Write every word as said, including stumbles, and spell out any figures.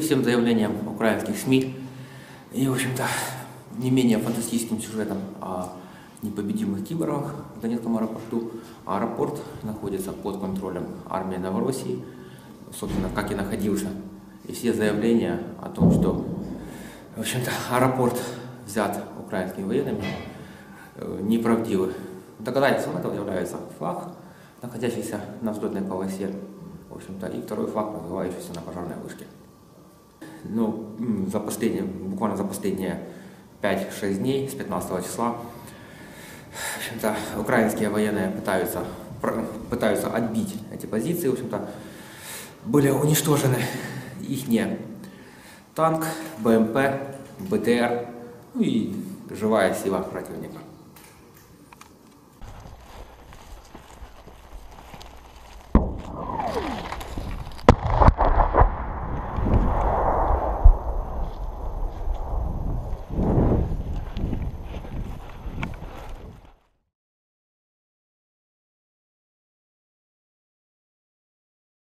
всем заявлениям украинских СМИ и, в общем-то, не менее фантастическим сюжетом о непобедимых киборгах в Донецком аэропорту. Аэропорт находится под контролем армии Новороссии, собственно, как и находился. И все заявления о том, что, в общем-то, аэропорт взят украинскими военными, неправдивы. Доказательством этого является флаг, находящийся на взлетной полосе, в общем-то, и второй флаг, развивающийся на пожарной вышке. Ну, за последние, буквально за последние пять-шесть дней, с пятнадцатого числа, в общем-то, украинские военные пытаются, пытаются отбить эти позиции, в общем-то, были уничтожены их танк, БМП, БТР, ну и живая сила противника.